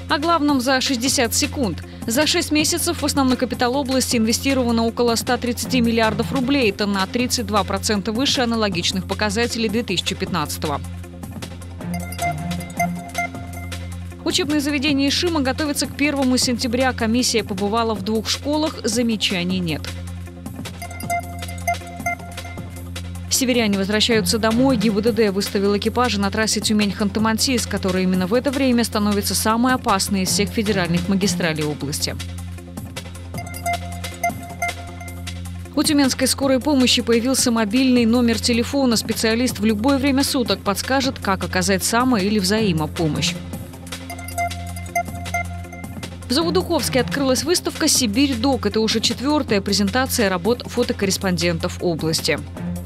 О главном за 60 секунд. За 6 месяцев в основной капитал области инвестировано около 130 миллиардов рублей. Это на 32% выше аналогичных показателей 2015-го. Учебные заведения Ишима готовятся к 1 сентября. Комиссия побывала в 2 школах, замечаний нет. Северяне возвращаются домой. ГИБДД выставил экипажи на трассе Тюмень-Ханты-Мансийск, которая именно в это время становится самой опасной из всех федеральных магистралей области. У Тюменской скорой помощи появился мобильный номер телефона. Специалист в любое время суток подскажет, как оказать само- или взаимопомощь. В Заудуковске открылась выставка «Сибирь Док». Это уже 4-я презентация работ фотокорреспондентов области.